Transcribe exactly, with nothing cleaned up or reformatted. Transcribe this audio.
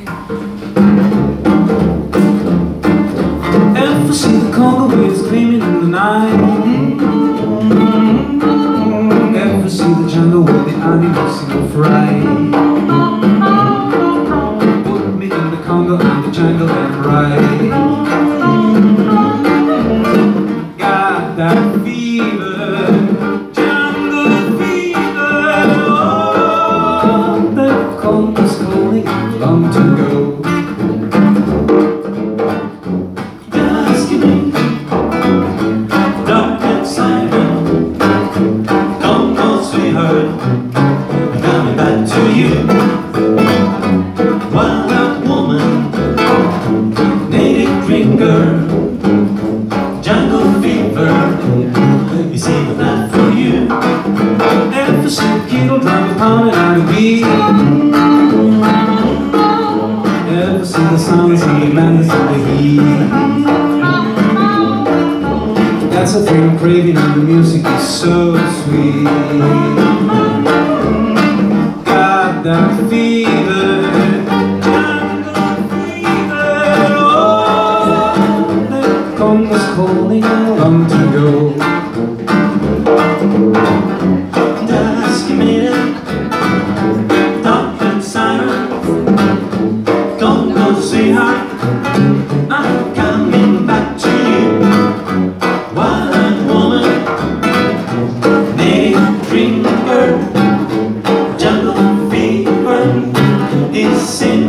Ever see the Congo waves gleaming in the night? Ever see the jungle where the animals go fry? Put me in the Congo and the jungle and ride. Got that fever, jungle fever. Oh, the Congo's calling, long to go. Jungle fever, you see the night for you. Ever see the kettle drum pounding out of beat? Ever see the sounds of the madness of the heat? That's the thing I'm craving, and the music is so sweet. Got that fever. Congo's calling, long to go. Dusky minute, dark and silent. Congo, say hi, I'm coming back to you. Wild woman, native drinker, jungle fever is in